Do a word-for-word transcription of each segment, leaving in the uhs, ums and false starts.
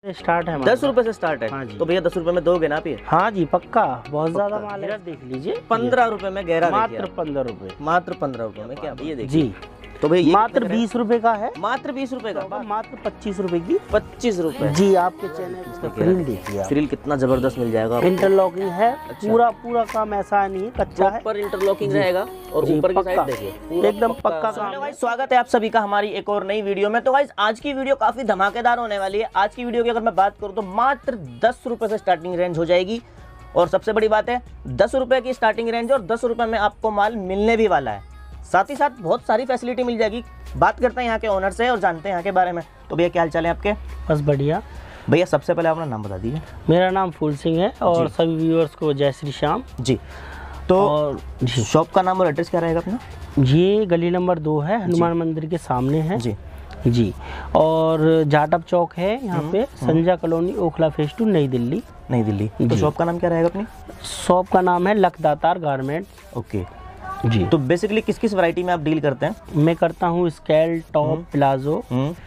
Start है दस रुपए से स्टार्ट है। हाँ जी। तो भैया दस रुपए में दोगे ना आप ये? हाँ जी पक्का, बहुत ज्यादा माल है। देख लीजिए पंद्रह रुपए में गहरा मात्र पंद्रह रुपए, मात्र पंद्रह रुपए में। क्या ये देखिए जी, तो भैया मात्र बीस रुपए का है, मात्र बीस रुपए का, मात्र पच्चीस रुपए की, पच्चीस रुपए जी। आपके चैनल का फ्रिल देखिए, फ्रिल कितना जबरदस्त मिल जाएगा। इंटरलॉकिंग है। अच्छा। पूरा पूरा काम ऐसा नहीं है कच्चा है, पर इंटरलॉकिंग रहेगा और ऊपर की साइड देखिए एकदम पक्का काम है। स्वागत है आप सभी का हमारी एक और नई वीडियो में। तो गाइस आज की वीडियो काफी धमाकेदार होने वाली है। आज की वीडियो की अगर मैं बात करूं तो मात्र दस रुपए से स्टार्टिंग रेंज हो जाएगी। और सबसे बड़ी बात है दस रुपए की स्टार्टिंग रेंज और दस रुपए में आपको माल मिलने भी वाला है। साथ ही साथ बहुत सारी फैसिलिटी मिल जाएगी। बात करते हैं यहाँ के ओनर से और जानते हैं यहाँ के बारे में। तो भैया क्या हाल चाल है आपके? बस बढ़िया। भैया सबसे पहले अपना नाम बता दीजिए। मेरा नाम फूल सिंह है और सभी व्यूअर्स को जय श्री श्याम जी। तो और शॉप का नाम और एड्रेस क्या रहेगा अपना? ये गली नंबर दो है, हनुमान मंदिर के सामने है जी जी। और जाटप चौक है यहाँ पे, Sanjay colony, Okhla phase two, New Delhi. नई दिल्ली। तो शॉप का नाम क्या रहेगा अपनी? शॉप का नाम है लखदातार गारमेंट। ओके जी। तो बेसिकली किस किस वैरायटी में आप डील करते हैं? मैं करता हूँ स्केल, टॉप, प्लाजो,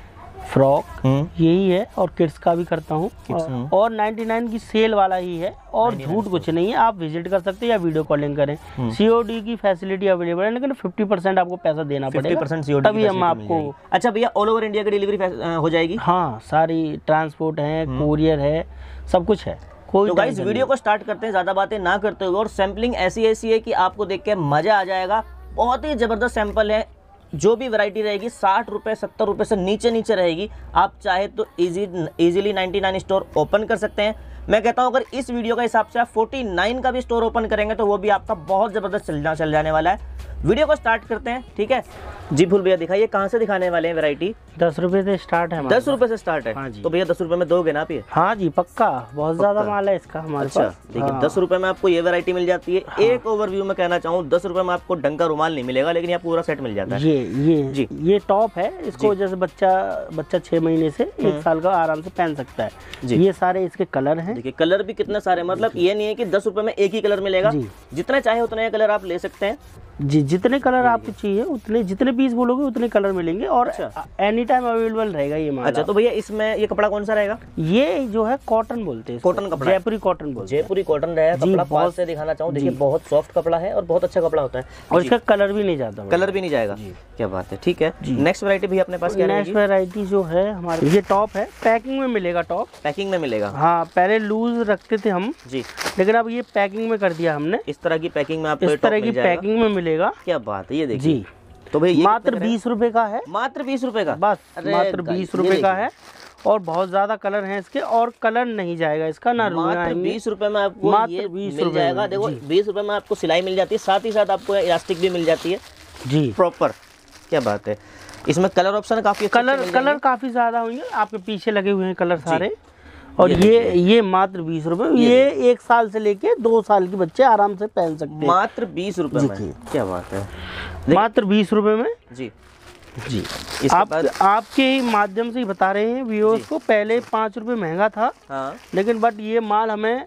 फ्रॉक, यही है। और किड्स का भी करता हूँ। और निन्यानवे की सेल वाला ही है और झूठ कुछ नहीं है। आप विजिट कर सकते हैं या वीडियो कॉलिंग करें। सीओडी की फैसिलिटी अवेलेबल है, लेकिन पचास परसेंट आपको पैसा देना पड़ेगा, तभी हम आपको। अच्छा भैया ऑल ओवर इंडिया की डिलीवरी हो जाएगी? हाँ, सारी ट्रांसपोर्ट है, कोरियर है, सब कुछ है। तो गाइस वीडियो को स्टार्ट करते हैं ज्यादा बातें ना करते हुए। और सैम्पलिंग ऐसी ऐसी है कि आपको देख के मजा आ जाएगा। बहुत ही जबरदस्त सैंपल है। जो भी वैरायटी रहेगी साठ रुपए सत्तर रुपए से नीचे नीचे रहेगी। आप चाहे तो इजी इजीली निन्यानवे स्टोर ओपन कर सकते हैं। मैं कहता हूं अगर इस वीडियो का हिसाब से आप उनचास का भी स्टोर ओपन करेंगे तो वो भी आपका बहुत जबरदस्त चलना चल जाने वाला है। वीडियो को स्टार्ट करते हैं, ठीक है जी। फुल भैया दिखाइए कहाँ से दिखाने वाले हैं वैरायटी? दस रुपए से स्टार्ट है। दस रुपए से स्टार्ट है। हाँ जी। तो भैया दस रुपए में दोगे ना आप ये? हाँ जी पक्का, बहुत ज्यादा माल है इसका हमारे अच्छा, पास। देखिए हाँ। दस रुपए में आपको ये वैरायटी मिल जाती है। हाँ। एक ओवरव्यू में कहना चाहूँ दस रुपए में आपको ढंग का रुमाल नहीं मिलेगा, लेकिन यहाँ पूरा सेट मिल जाता है। ये ये जी ये टॉप है। इसको जैसे बच्चा बच्चा छह महीने से एक साल का आराम से पहन सकता है जी। ये सारे इसके कलर हैं। देखिए कलर भी कितने सारे, मतलब ये नहीं है कि दस रुपए में एक ही कलर मिलेगा। जितने चाहे उतने कलर आप ले सकते हैं जी। जितने कलर आपको चाहिए उतने, जितने पीस बोलोगे उतने कलर मिलेंगे और एनी टाइम अवेलेबल रहेगा ये माल। अच्छा तो भैया इसमें ये कपड़ा कौन सा रहेगा? ये जो है कॉटन बोलते हैं, कॉटन कपड़ा, जयपुरी कॉटन बोलते हैं। जयपुरी कॉटन रहेगा कपड़ा। पास से दिखाना चाहूँ, देखिए बहुत सॉफ्ट कपड़ा है और बहुत अच्छा कपड़ा होता है। और इसका कलर भी नहीं जाता, कलर भी नहीं जाएगा। क्या बात है, ठीक है। नेक्स्ट वैरायटी भी अपने पास क्या रहेगी? नेक्स्ट वैरायटी जो है हमारे, ये टॉप है। पैकिंग में मिलेगा टॉप, पैकिंग में मिलेगा। हाँ, पहले लूज रखते थे हम जी, लेकिन अब ये पैकिंग में कर दिया हमने। इस तरह की पैकिंग में आपको इस तरह की पैकिंग में मिलेगा। क्या बात है, ये देखिए जी। तो भैया मात्र बीस रुपए का है, मात्र बीस रुपए का, बस मात्र बीस रुपए का है। और बहुत ज्यादा कलर हैं इसके और कलर नहीं जाएगा इसका ना। मात्र बीस रुपए में आपको मात्र बीस मिल जाएगा। देखो बीस रुपए में आपको सिलाई मिल जाती है, साथ ही साथ आपको इलास्टिक भी मिल जाती है जी प्रॉपर। क्या बात है। इसमें कलर ऑप्शन काफी कलर कलर काफी ज्यादा होंगे। आपके पीछे लगे हुए हैं कलर सारे। और ये ये मात्र बीस रुपए, ये एक साल से लेके दो साल के बच्चे आराम से पहन सकते हैं। मात्र बीस रुपए में। क्या बात है, मात्र बीस रुपए में जी जी। आप आपके ही माध्यम से ही बता रहे हैं व्यूअर्स को। पहले पाँच रुपए महंगा था हाँ। लेकिन बट ये माल हमें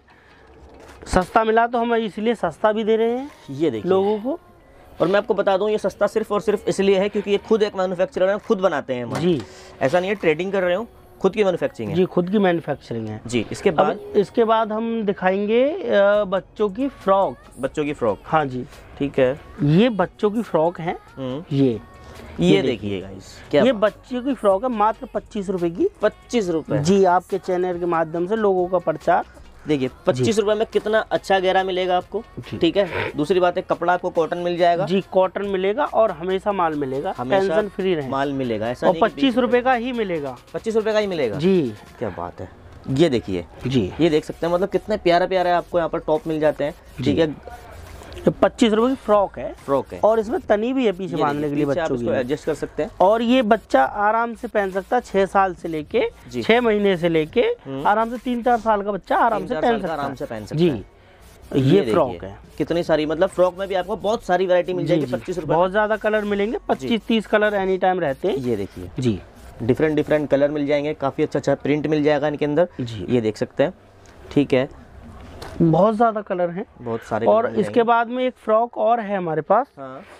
सस्ता मिला तो हम इसलिए सस्ता भी दे रहे हैं ये देखिए लोगों को। और मैं आपको बता दूं ये सस्ता सिर्फ और सिर्फ इसलिए है क्योंकि ये खुद एक मैन्युफैक्चरर है, खुद बनाते हैं जी। ऐसा नहीं है ट्रेडिंग कर रहे हो, खुद की मैन्युफैक्चरिंग है जी, खुद की मैन्युफैक्चरिंग है जी। इसके बाद इसके बाद हम दिखाएंगे बच्चों की फ्रॉक। बच्चों की फ्रॉक, हाँ जी ठीक है। ये बच्चों की फ्रॉक है। ये ये देखिए गाइस, क्या ये बच्चों की फ्रॉक है, मात्र पच्चीस रुपए की। पच्चीस रुपए जी। आपके चैनल के माध्यम से लोगों का प्रचार। देखिए पच्चीस रुपए में कितना अच्छा गहरा मिलेगा आपको, ठीक है। दूसरी बात है कपड़ा आपको कॉटन मिल जाएगा जी, कॉटन मिलेगा और हमेशा माल मिलेगा, टेंशन फ्री रहे माल मिलेगा। ऐसा और पच्चीस रुपए का ही मिलेगा, पच्चीस रुपए का ही मिलेगा जी। क्या बात है। ये देखिए जी, ये देख सकते हैं, मतलब कितने प्यारा प्यारा आपको यहाँ पर टॉप मिल जाते हैं, ठीक है। तो पच्चीस रुपए की फ्रॉक है, फ्रॉक है और इसमें तनी भी है पीछे बांधने के लिए बच्चों की, एडजस्ट कर सकते हैं। और ये बच्चा आराम से पहन सकता है, छह साल से लेके छह महीने से लेके आराम से तीन चार साल का बच्चा आराम से पहन सकता आराम से पहन सकता जी। ये फ्रॉक है, कितनी सारी, मतलब फ्रॉक में भी आपको बहुत सारी वैरायटी मिल जाएगी। पच्चीस रुपए बहुत ज्यादा कलर मिलेंगे, पच्चीस तीस कलर एनी टाइम रहते हैं। ये देखिए जी, डिफरेंट डिफरेंट कलर मिल जाएंगे, काफी अच्छा अच्छा प्रिंट मिल जाएगा इनके अंदर जी। ये देख सकते हैं, ठीक है। बहुत ज्यादा कलर हैं, बहुत सारे। और इसके बाद में एक फ्रॉक और है हमारे पास। हाँ।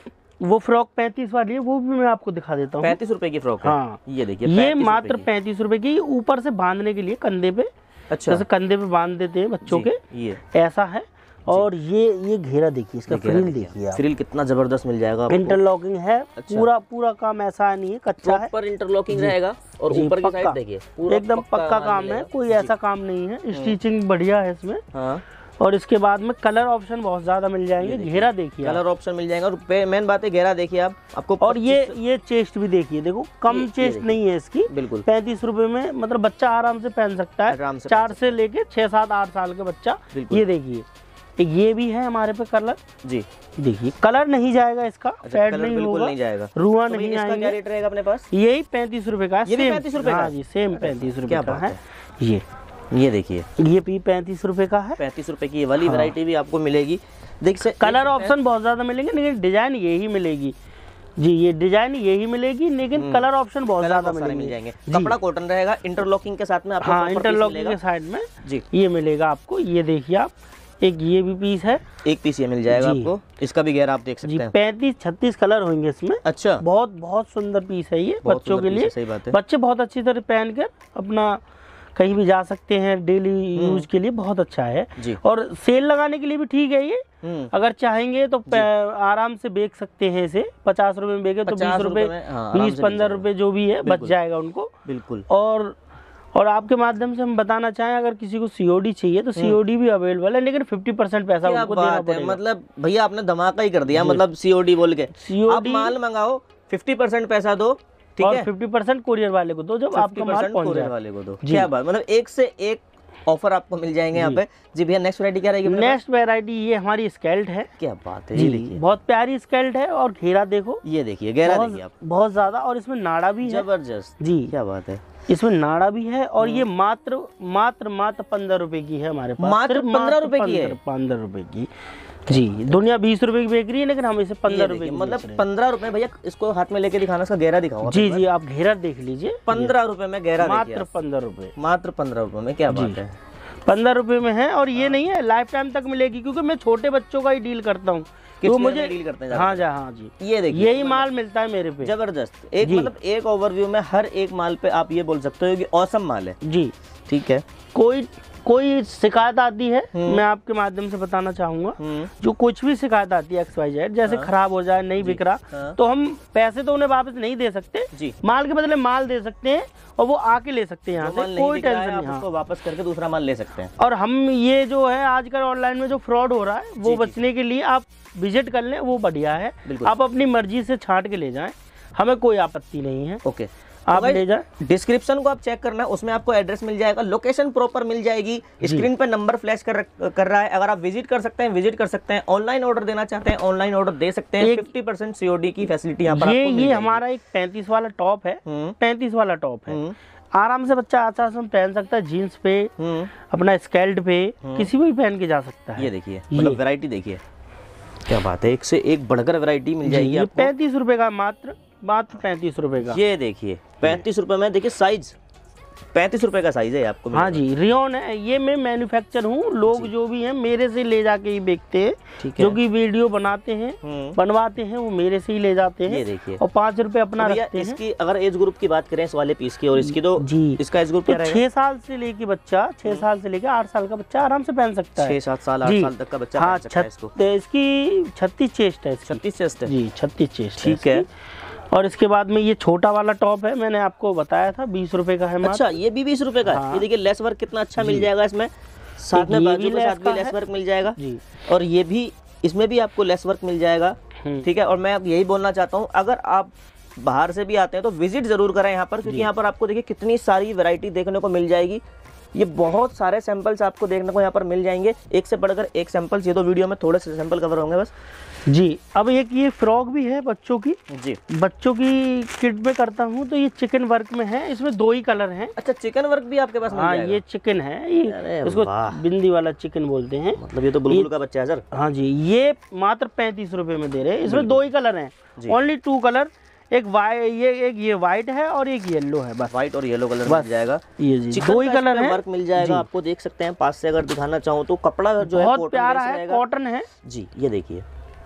वो फ्रॉक पैंतीस वाली है, वो भी मैं आपको दिखा देता हूँ। पैंतीस रुपए की फ्रॉक है। हाँ ये देखिए, ये मात्र पैंतीस रुपए की, ऊपर से बांधने के लिए कंधे पे। अच्छा, जैसे कंधे पे बांध देते हैं बच्चों के, ये ऐसा है। और ये ये घेरा देखिए, इसका फ्रिल देखिए, फ्रिल कितना जबरदस्त मिल जाएगा आपको। इंटरलॉकिंग है। अच्छा। पूरा पूरा काम ऐसा नहीं है कच्चा है, पर इंटरलॉकिंग रहेगा। और ऊपर की साइड देखिए, एकदम पक्का काम है, कोई ऐसा काम नहीं है। स्टिचिंग बढ़िया है इसमें। हाँ। और इसके बाद में कलर ऑप्शन बहुत ज्यादा मिल जाएंगे। घेरा देखिए, कलर ऑप्शन मिल जाएगा। और मेन बात है घेरा देखिए आप आपको। और ये ये चेस्ट भी देखिए, देखो कम चेस्ट नहीं है इसकी। बिल्कुल पैंतीस रुपए में, मतलब बच्चा आराम से पहन सकता है, चार से लेके छह सात आठ साल का बच्चा। ये देखिए, एक ये भी है हमारे पे कलर जी, देखिए कलर नहीं जाएगा इसका, फेड नहीं होगा, नहीं जाएगा, रुआ तो नहीं आएगा। क्या रेट रहेगा अपने पास? यही पैंतीस रुपए का, ये पैंतीस रुपए का जी, सेम पैंतीस रुपए का है। ये ये देखिए, ये भी पैंतीस रुपए का है। पैंतीस रुपए की ये वाली वैरायटी भी आपको मिलेगी। देख से कलर ऑप्शन बहुत ज्यादा मिलेंगे, लेकिन डिजाइन यही मिलेगी जी, ये डिजाइन यही मिलेगी, लेकिन कलर ऑप्शन बहुत ज्यादा मिल जाएंगे। कपड़ा कॉटन रहेगा, इंटरलॉकिंग के साथ में आपको। हाँ, इंटरलॉकिंग के साइड में जी ये मिलेगा आपको। ये देखिए आप, एक ये भी पीस है, एक पीस ये मिल जाएगा आपको। इसका भी घेरा आप देख सकते हैं। पैंतीस छत्तीस कलर होंगे इसमें। अच्छा, बहुत बहुत सुंदर पीस है ये बच्चों के लिए। सही बात है, बच्चे बहुत अच्छी तरह पहन कर अपना कहीं भी जा सकते हैं, डेली यूज के लिए बहुत अच्छा है जी। और सेल लगाने के लिए भी ठीक है ये। अगर चाहेंगे तो आराम से बेच सकते हैं इसे। पचास रुपए में बेचे तो बीस रुपए, बीस पंद्रह रुपए जो भी है बच जाएगा उनको। बिल्कुल। और और आपके माध्यम से हम बताना चाहें, अगर किसी को सीओडी चाहिए तो सीओडी भी अवेलेबल है, लेकिन पचास परसेंट पैसा उनको देना पड़ेगा। मतलब भैया आपने धमाका ही कर दिया, मतलब सीओडी बोल के। आप माल मंगाओ, पचास परसेंट पैसा दो, ठीक है, पचास परसेंट कुरियर वाले को दो, जब आपका माल पहुंच जाए वाले को दो। क्या बात, मतलब एक से एक ऑफर आपको मिल जाएंगे यहाँ पे जी। भैया नेक्स्ट वैरायटी क्या रहेगी? नेक्स्ट वैरायटी ये हमारी स्केल्ट है। क्या बात है, ये देखिए बहुत प्यारी स्केल्ट है। और घेरा देखो, ये देखिए घेरा देखिए आप, बहुत ज्यादा। और इसमें नाड़ा भी है, जबरदस्त जी। क्या बात है, इसमें नाड़ा भी है। और ये मात्र मात्र मात्र पंद्रह रुपए की है हमारे पास। मात्र पंद्रह रुपए की है, पंद्रह रुपए की जी। दुनिया बीस रुपए की बेच रही है, लेकिन हम इसे पंद्रह रुपए, मतलब पंद्रह रुपए। भैया इसको हाथ में लेके दिखाना, इसका घेरा दिखाओ जी जी। आप घेरा देख लीजिए, पंद्रह रुपए में घेरा, मात्र पंद्रह रुपए, मात्र पंद्रह रुपए में। क्या बात है, पंद्रह रुपए में है। और ये नहीं है, लाइफ टाइम तक मिलेगी, क्योंकि मैं छोटे बच्चों का ही डील करता हूँ तो मुझे डील करते हैं। हाँ जी, हाँ जी। ये देखिए, यही माल मिलता है मेरे पे, जबरदस्त। एक मतलब एक ओवरव्यू में हर एक माल पे आप ये बोल सकते हो कि औसम माल है जी। ठीक है, कोई कोई शिकायत आती है, मैं आपके माध्यम से बताना चाहूंगा, जो कुछ भी शिकायत आती है एक्स वाई जेड, जैसे हाँ, खराब हो जाए, नहीं बिक रहा, हाँ, तो हम पैसे तो उन्हें वापस नहीं दे सकते जी। माल के बदले माल दे सकते हैं, और वो आके ले सकते हैं यहाँ से, कोई टेंशन नहीं, उसको वापस करके दूसरा माल ले सकते हैं। और हम ये जो है आजकल ऑनलाइन में जो फ्रॉड हो रहा है, वो बचने के लिए आप विजिट कर लें, वो बढ़िया है। आप अपनी मर्जी से छांट के ले जाएं, हमें कोई आपत्ति नहीं है। ओके, आप ले जाए। डिस्क्रिप्शन को आप चेक करना, उसमें आपको एड्रेस मिल जाएगा, लोकेशन प्रॉपर मिल जाएगी, स्क्रीन पे नंबर फ्लैश कर कर रहा है। अगर आप विजिट कर सकते हैं, विजिट कर सकते हैं। ऑनलाइन ऑर्डर देना चाहते हैं, ऑनलाइन ऑर्डर दे सकते हैं। पचास परसेंट सीओडी की फैसिलिटी यहाँ पर ये आपको मिल ये हमारा एक पैंतीस वाला टॉप है, पैंतीस वाला टॉप है। आराम से बच्चा अच्छा से पहन सकता है, जीन्स पे, अपना स्केल्ट पे, किसी भी पहन के जा सकता है। ये देखिए, मतलब वैरायटी देखिए, क्या बात है, एक से एक बढ़कर वैरायटी मिल जाएगी आपको। पैंतीस रुपए का, मात्र मात्र पैंतीस रुपए का। ये देखिए पैंतीस रुपए में, देखिए साइज पैंतीस रुपए का साइज है आपको। हाँ जी, रियोन है ये। मैं मैन्युफैक्चर हूँ, लोग जो भी हैं मेरे से ले जाके ही बेचते हैं, जो कि वीडियो बनाते हैं, बनवाते हैं, वो मेरे से ही ले जाते हैं। ये देखिए, और पाँच रुपए अपना तो रखते हैं। इसकी अगर एज ग्रुप की बात करें, इस वाले पीस की और इसकी, तो जी इसका एज ग्रुप क्या रहेगा? छह साल से लेके बच्चा, छह साल से लेके आठ साल का बच्चा आराम से पहन सकता है। छह सात साल आठ साल तक का बच्चा पहन सकता है इसको। इसकी छत्तीस चेस्ट है, छत्तीस चेस्ट है जी, छत्तीस चेस्ट। ठीक है। और इसके बाद में ये छोटा वाला टॉप है, मैंने आपको बताया था बीस रुपए का है। अच्छा, ये भी बीस रुपए का है। ये देखिए लेस वर्क कितना अच्छा मिल जाएगा इसमें, साथ में बाजू के साथ भी लेस वर्क मिल जाएगा जी। और ये भी, इसमें भी आपको लेस वर्क मिल जाएगा। ठीक है। और मैं अब यही बोलना चाहता हूँ, अगर आप बाहर से भी आते हैं तो विजिट जरूर करें यहाँ पर, क्योंकि यहाँ पर आपको देखिए कितनी सारी वैरायटी देखने को मिल जाएगी। ये बहुत सारे सैंपल्स आपको देखने को यहाँ पर मिल जाएंगे, एक से बढ़कर एक सैंपल्स। ये तो वीडियो में थोड़े से सैंपल कवर होंगे बस जी। अब एक ये फ्रॉक भी है बच्चों की जी, बच्चों की किट में करता हूँ, तो ये चिकन वर्क में है, इसमें दो ही कलर हैं। अच्छा, चिकन वर्क भी आपके पास? हाँ, ये चिकन है, ये इसको बिंदी वाला चिकन बोलते हैं। मतलब ये तो बुलबुल का बच्चा है सर। हाँ जी, ये मात्र पैंतीस रुपए में दे रहे हैं। इसमें दो ही कलर हैं, ओनली टू कलर। एक वाइट, ये एक ये वाइट है और एक येलो है, बस वाइट और येलो कलर मिल जाएगा। ये जी दो ही कलर है, वर्क मिल जाएगा आपको। देख सकते हैं पास से अगर दिखाना चाहूँ तो, कपड़ा जो है बहुत प्यारा है, कॉटन है जी। ये देखिए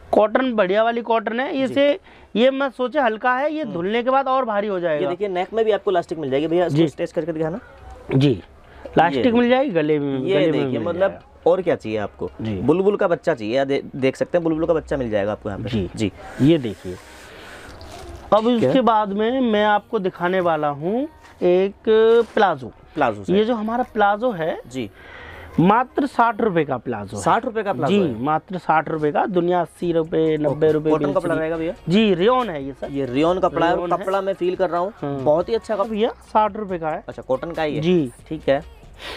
कॉटन बढ़िया वाली कॉटन है। इसे ये मैं सोचे हल्का है, ये धुलने के बाद और भारी हो जाएगा। ये देखिए नेक में भी आपको इलास्टिक मिल जाएगी भैया, इसको स्ट्रेच करके दिखाना जी। प्लास्टिक मिल जाएगी गले में, ये गले देखिए में मतलब और क्या चाहिए आपको, बुलबुल का बच्चा चाहिए, दे, देख सकते हैं बुलबुल का बच्चा मिल जाएगा आपको यहाँ पे जी जी। ये देखिए। अब इसके बाद में मैं आपको दिखाने वाला हूँ एक प्लाजो। प्लाजो ये जो हमारा प्लाजो है जी, मात्र साठ रुपए का प्लाजो। साठ रुपए का प्लाजो जी है। मात्र साठ रुपए का, दुनिया अस्सी रुपए नब्बे रुपए। कॉटन कपड़ा रहेगा भैया जी, रेयन है ये सर, ये रेयन कपड़ा है, कपड़ा मैं फील कर रहा हूँ बहुत ही अच्छा कपड़ा भैया, साठ रुपए का है। अच्छा कॉटन का ही है जी ठीक है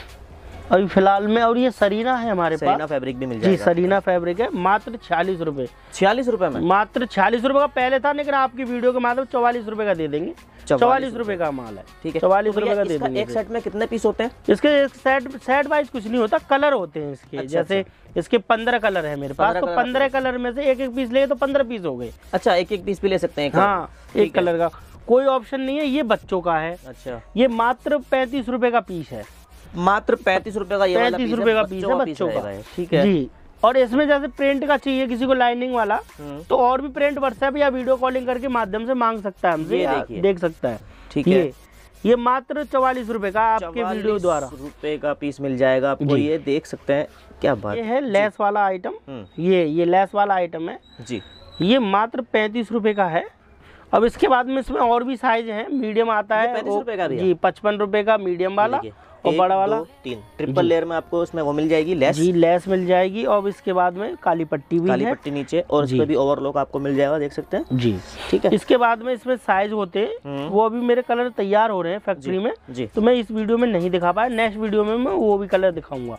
अभी फिलहाल में। और ये सरीना है हमारे पास, सरीना फैब्रिक भी मिल जी जाएगा सरीना फैब्रिक है, मात्र छियालीस रुपए। छियालीस रुपए में मात्र छियालीस रुपए का पहले था, लेकिन आपकी वीडियो के माध्यम चौवालीस रुपए का दे देंगे। चौवालीस रुपए का माल है, ठीक है चौवालीस रुपए का दे इसका देंगे। एक सेट में कितने पीस होते हैं? इसके सेट सेट वाइज कुछ नहीं होता, कलर होते हैं इसके। जैसे इसके पंद्रह कलर है मेरे पास, तो पंद्रह कलर में से एक एक पीस ले तो पंद्रह पीस हो गए। अच्छा एक एक पीस भी ले सकते हैं? हाँ एक कलर का कोई ऑप्शन नहीं है। ये बच्चों का है। अच्छा ये ये मात्र पैंतीस रुपए का पीस है, मात्र पैंतीस रुपए का, ये वाला पैंतीस रुपए का पीस है बच्चों का, ठीक है जी। और इसमें जैसे प्रिंट का चाहिए किसी को लाइनिंग वाला, तो और भी प्रिंट व्हाट्सएप या वीडियो कॉलिंग करके माध्यम से मांग सकता है हमसे, या देख सकता है, ठीक है। ये ये मात्र चौवालीस रुपए का आपके वीडियो द्वारा रुपए का पीस मिल जाएगा आपको, ये देख सकते हैं क्या बात। ये है लेस वाला आइटम, ये ये लेस वाला आइटम है जी, ये मात्र पैंतीस रुपए का है। अब इसके बाद में इसमें और भी साइज है, मीडियम आता है पैंतीस रुपए का भी जी, पचपन रुपए का मीडियम वाला, और बड़ा वाला तीन ट्रिपल लेयर में आपको उसमें वो मिल जाएगी लेस जी, लेस मिल जाएगी। और इसके बाद में काली पट्टी भी काली है, पट्टी नीचे, और इसमें भी ओवरलॉक आपको मिल जाएगा, देख सकते हैं जी, ठीक है। इसके बाद में इसमें साइज होते हैं, वो अभी मेरे कलर तैयार हो रहे हैं फैक्ट्री में जी, तो मैं इस वीडियो में नहीं दिखा पाया, नेक्स्ट वीडियो में मैं वो भी कलर दिखाऊंगा।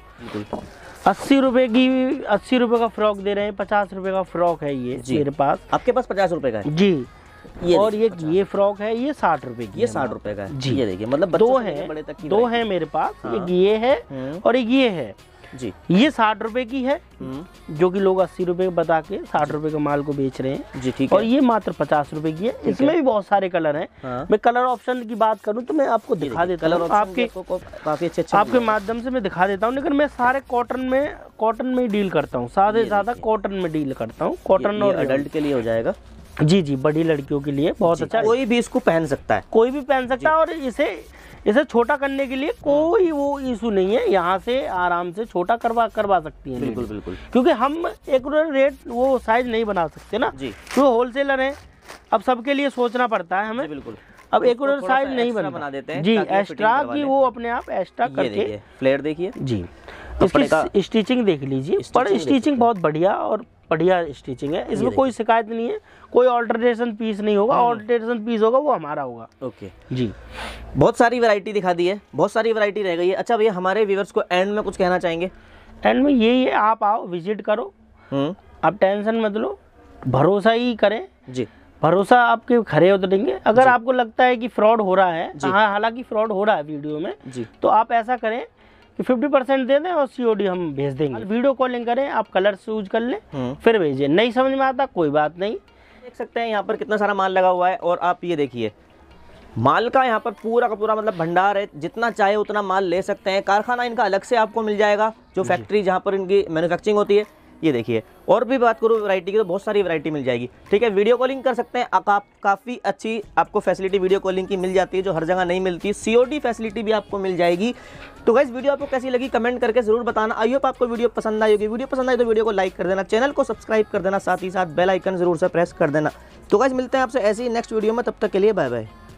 अस्सी रुपए की अस्सी रुपए का फ्रॉक दे रहे हैं, पचास रुपए का फ्रॉक है ये मेरे पास। आपके पास पचास रुपए का है जी, ये और ये ये फ्रॉक है, ये साठ रुपए की, ये साठ रुपए का है जी। ये देखिए मतलब दो है, बड़े तक की दो है मेरे पास, एक ये है और एक ये है जी। ये साठ रुपए की है, जो कि लोग अस्सी रुपए बता के साठ रुपए का माल को बेच रहे हैं जी, ठीक है। और ये मात्र पचास रुपए की है। इसमें भी बहुत सारे कलर हैं। हाँ। मैं कलर ऑप्शन की बात करूं तो मैं आपको दिखा देता हूं, आपके काफी अच्छे अच्छे आपके माध्यम से मैं दिखा देता हूं, लेकिन मैं सारे कॉटन में कॉटन में डील करता हूँ, ज्यादा ज्यादा कॉटन में डील करता हूँ। कॉटन और अडल्ट के लिए हो जाएगा जी जी, बड़ी लड़कियों के लिए बहुत अच्छा, कोई भी इसको पहन सकता है, कोई भी पहन सकता है। और इसे इसे छोटा करने के लिए कोई वो इशू नहीं है, यहाँ से आराम से छोटा करवा करवा सकती है। बिल्कुल बिल्कुल, क्योंकि हम एक रेट वो साइज नहीं बना सकते ना जी, तो होलसेलर हैं, अब सबके लिए सोचना पड़ता है हमें। बिल्कुल, अब एक साइज नहीं बना बना देते हैं जी, एक्स्ट्रा की वो अपने आप एक्स्ट्रा करके। फ्लेयर देखिए जी, इसकी स्टिचिंग देख लीजिए, पर स्टिचिंग बहुत बढ़िया और बढ़िया स्टिचिंग है, इसमें कोई शिकायत नहीं है, कोई ऑल्टरेशन पीस नहीं होगा, ऑल्टरेशन पीस होगा वो हमारा होगा। ओके जी, बहुत सारी वैरायटी दिखा दी है, बहुत सारी वैरायटी रह गई है। अच्छा भैया हमारे व्यूअर्स को एंड में कुछ कहना चाहेंगे? एंड में यही है, आप आओ विजिट करो, आप टेंशन मत लो, भरोसा ही करें जी, भरोसा आपके खरे उतरेंगे। अगर आपको लगता है कि फ्रॉड हो रहा है, हालांकि फ्रॉड हो रहा है वीडियो में जी, तो आप ऐसा करें कि फिफ्टी परसेंट दे दें और सीओडी हम भेज देंगे। वीडियो कॉलिंग करें, आप कलर चूज कर लें फिर भेजिए। नहीं समझ में आता कोई बात नहीं। देख सकते हैं यहाँ पर कितना सारा माल लगा हुआ है, और आप ये देखिए माल का यहाँ पर पूरा का पूरा मतलब भंडार है, जितना चाहे उतना माल ले सकते हैं। कारखाना इनका अलग से आपको मिल जाएगा, जो फैक्ट्री जहाँ पर इनकी मैन्युफैक्चरिंग होती है। ये देखिए, और भी बात करूँ वैरायटी की तो बहुत सारी वैरायटी मिल जाएगी, ठीक है। वीडियो कॉलिंग कर सकते हैं आप, काफ़ी अच्छी आपको फैसिलिटी वीडियो कॉलिंग की मिल जाती है, जो हर जगह नहीं मिलती। सीओडी फैसिलिटी भी आपको मिल जाएगी। तो गाइस वीडियो आपको कैसी लगी कमेंट करके जरूर बताना। आई होप आपको वीडियो पसंद आई होगी। वीडियो पसंद आई तो वीडियो को लाइक कर देना, चैनल को सब्सक्राइब कर देना, साथ ही साथ बेल आइकन जरूर से प्रेस कर देना। तो गाइस मिलते हैं आपसे ऐसे ही नेक्स्ट वीडियो में, तब तक के लिए बाय बाय।